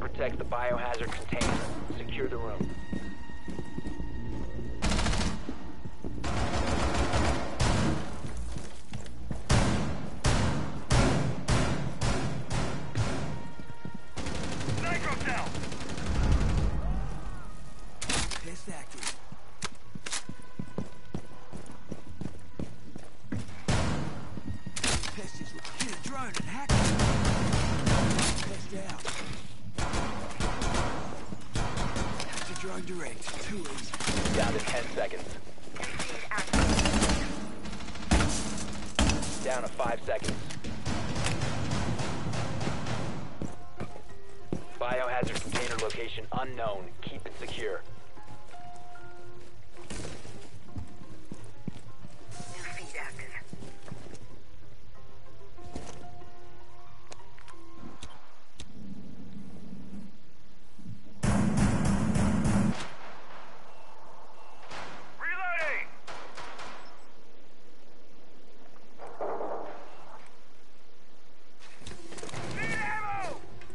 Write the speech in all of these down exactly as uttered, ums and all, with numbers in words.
protects the biohazard container. Secure the room. Nitro down! Test active. Test is get a drone and hack it. Test out. That's a drone direct. Too easy. Down to ten seconds. Down to five seconds. Biohazard container location unknown. Keep it secure. New feed active. Reloading! Need ammo!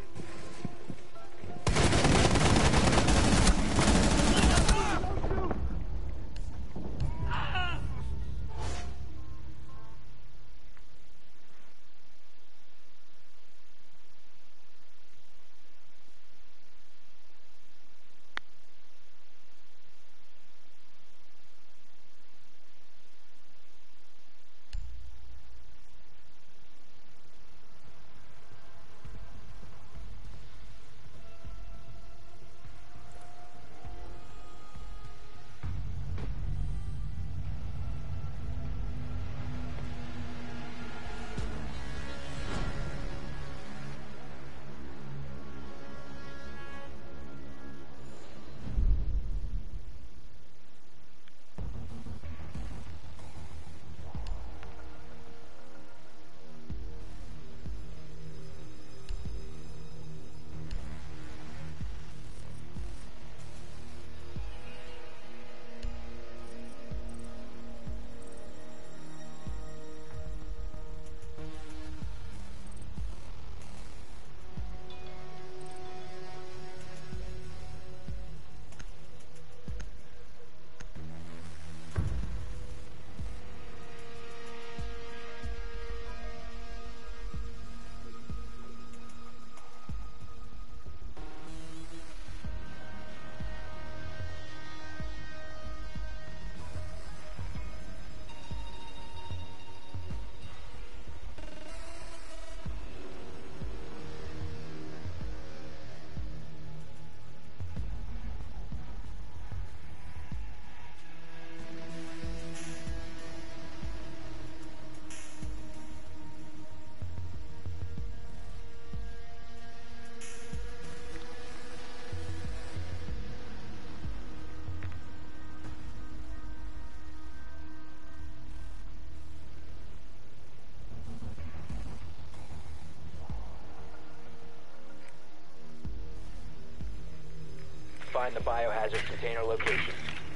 Find the biohazard container location.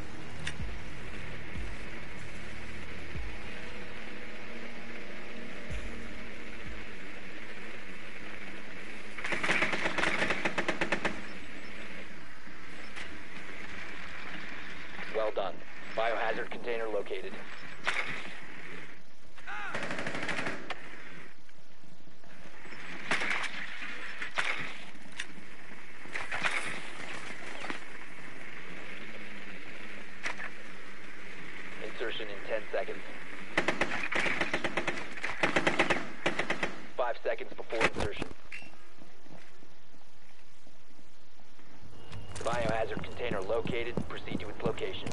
Well done. Biohazard container located. Insertion in ten seconds. Five seconds before insertion. Biohazard container located. Proceed to its location.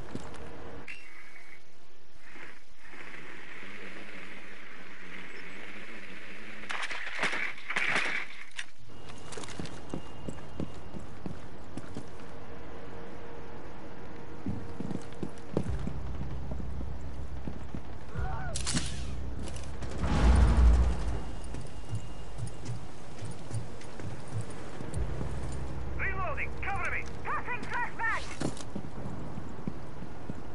Reloading! Cover me! Passing flashback!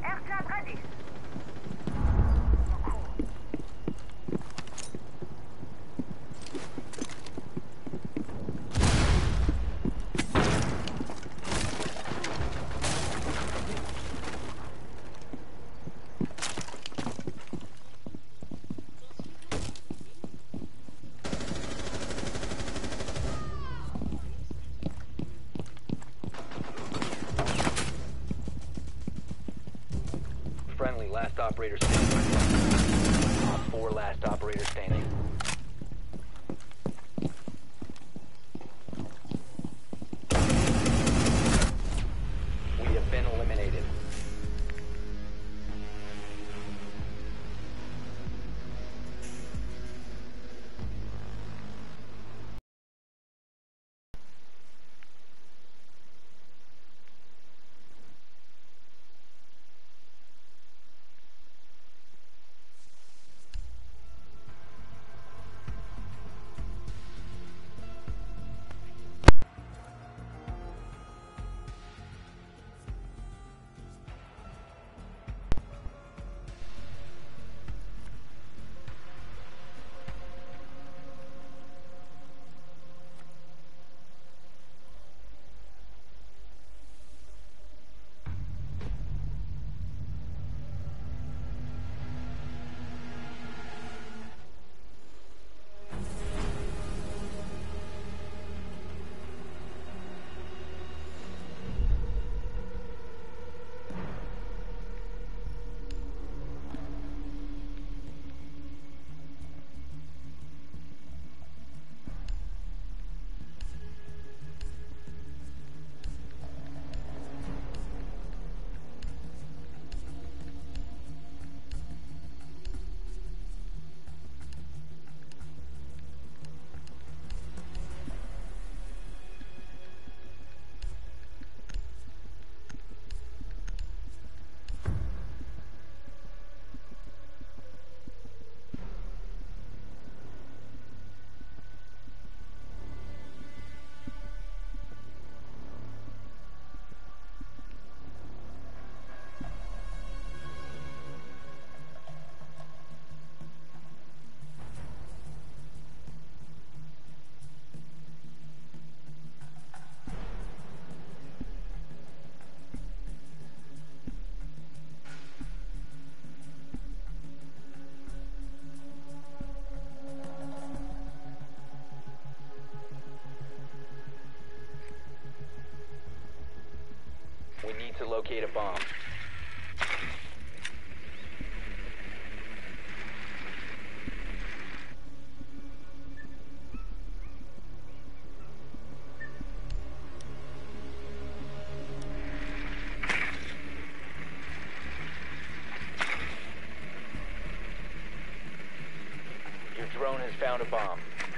last operator standing. Op four last operator standing. We have been eliminated. We need to locate a bomb. Your drone has found a bomb.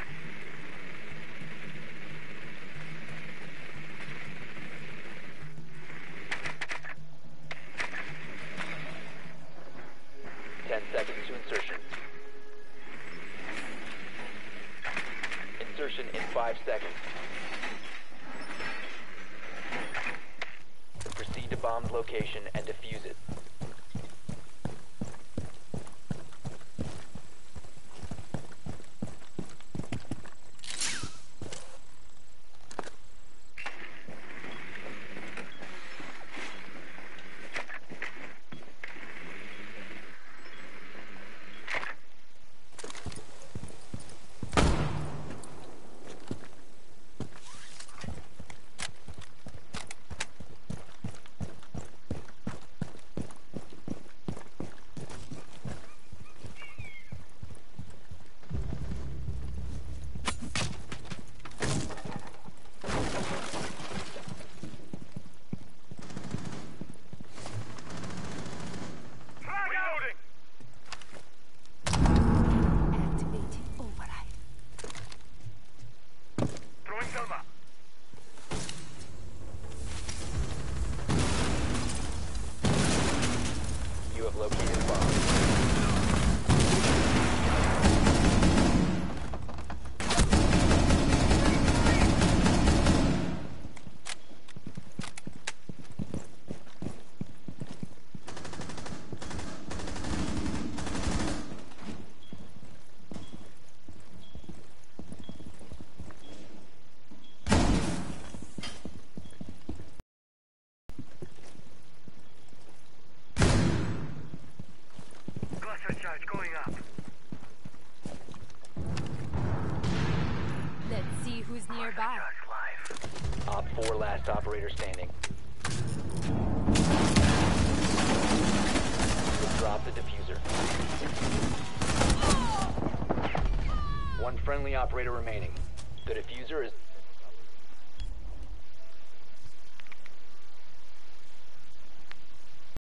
Ten seconds to insertion. Insertion in five seconds. Proceed to bomb's location and defuse it. You have located a bomb. Charge going up. Let's see who's nearby. Op four last operator standing. Drop the One friendly operator remaining. The diffuser is